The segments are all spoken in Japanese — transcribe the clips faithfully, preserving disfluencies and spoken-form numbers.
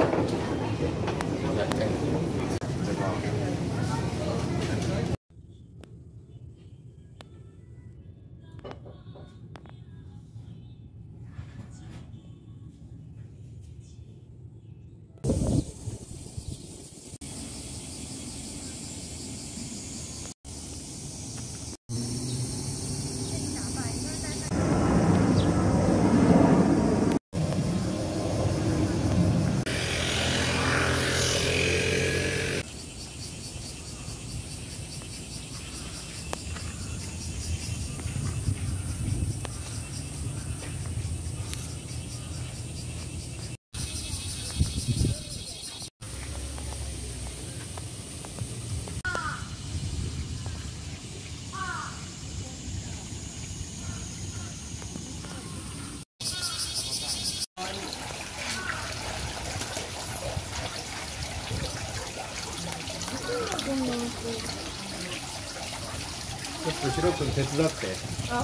ちょっとシロ君手伝って。あ。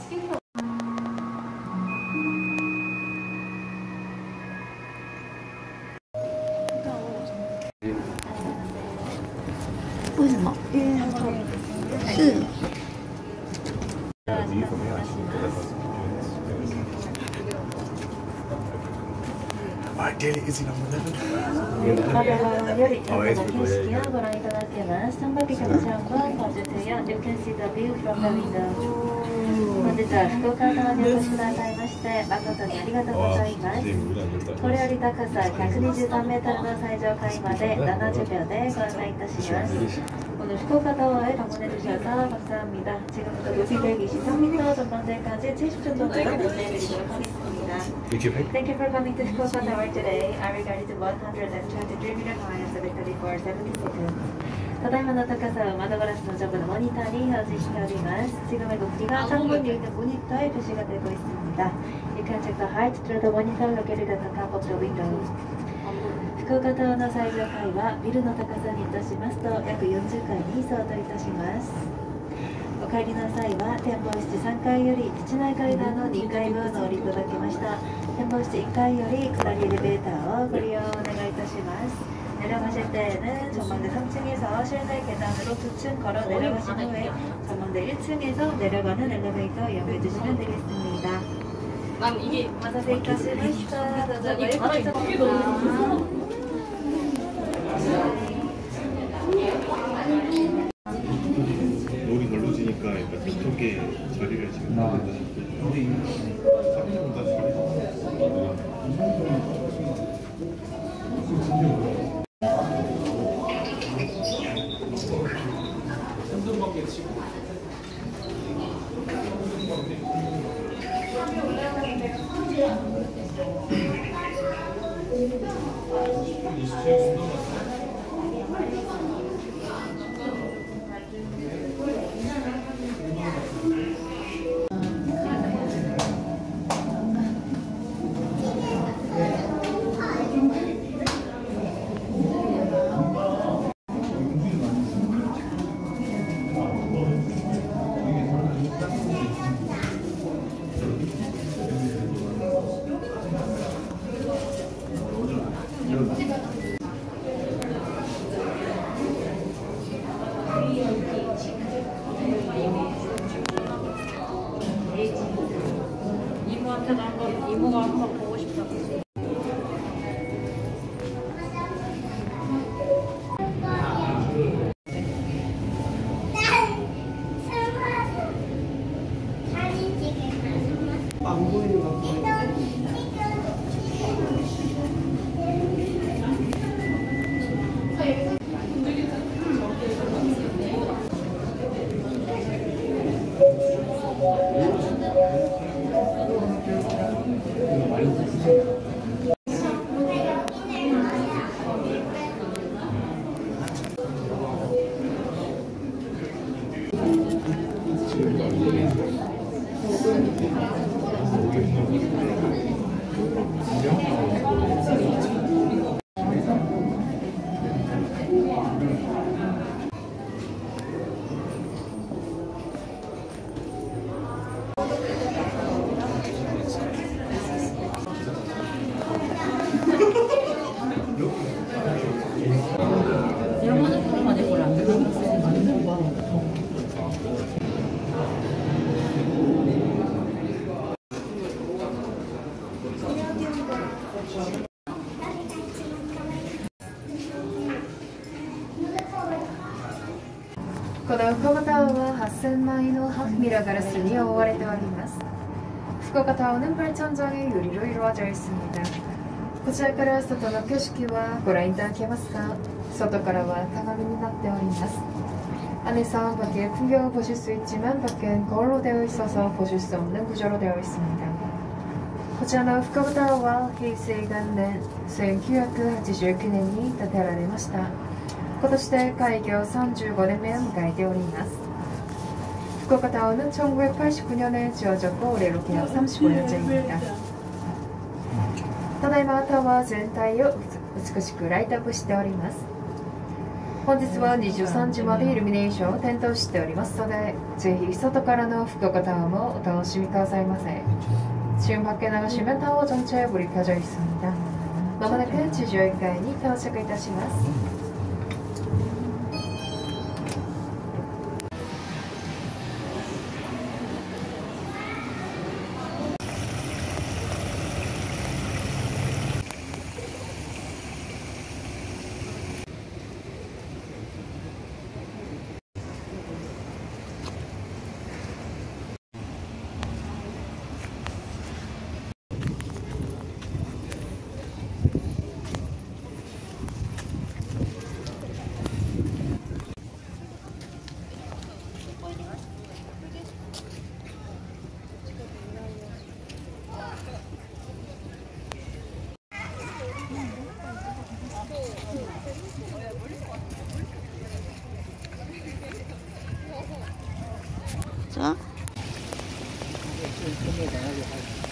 为什么？因为它痛。是。 Daily is number eleven. より過去の景色をご覧いただけます。三番機からちゃんは本日や You can see the view from the window。本日は福岡側にお越しくださいまして誠にありがとうございます。これより高さひゃくにじゅうさんメートルの最上階までななじゅうびょうでご案内いたします。오늘福岡타워에 방문해주셔서 감사합니다. 지금부터 높이 백이십삼 미터 전망대까지 칠십 초 정도 안내해드리도록 하겠습니다. Thank you for coming to Fukuoka Tower today. I regarded one hundred twenty-three meter high and seven thirty-four seventy seconds. ただいまの高さを窓ガラスの上部のモニターに表示しております。지금의 높이가 창문에 있는 모니터에 표시가 되고 있습니다. You can check the height through the monitor located at the top of the window. 福岡タワーの最上階はビルの高さにいたしますと約よんじゅっかいに相当いたします。お帰りの際は展望室さんかいより基地内階段のにかい分をお降りいただきました。展望室いっかいより下りエレベーターをご利用お願いいたします。 내려가실 때는 전망대 삼 층에서 실내 계단으로 두 층 걸어 내려가신 후에 전망대 일 층에서 내려가는 엘리베이터 이용해 주시면 되겠습니다. 난 이게 마사세 이타시마시타. 이게 맞아. 놀이 걸러지니까 약간 뒤쪽에 자리를 지금 이모한테도 한번 이모가 한번 보고 싶다고. 안 보이는 거.この福岡タワーははっせんまいのハーフミラーガラスに覆われております。福岡タワーの팔천 장의 유리로 이루어져 있습니다. こちらから外の景色はご覧いただけますが、外からは鏡になっております。 안에서 밖의 풍경을 보실 수 있지만 밖은 거울로 되어 있어서 보실 수 없는 구조로 되어 있습니다. こちらの福岡タワーは平成元年せんきゅうひゃくはちじゅうきゅうねんに建てられました。 今年で開業さんじゅうごねんめを迎えております。福岡タワーの천구백팔십구 년에 지어졌고 올해로 백삼십오 년째입니다. ただいまタワー全体を美しくライトアップしております。 本日はにじゅうさんじまでイルミネーションを点灯しておりますので、ぜひ外からの福岡タワーもお楽しみくださいませ。지금 밖에 나가시면 타워 전체에 불이 켜져 있습니다. まもなく地上いっかいに到着いたします。 자. 좀 나가게 하죠.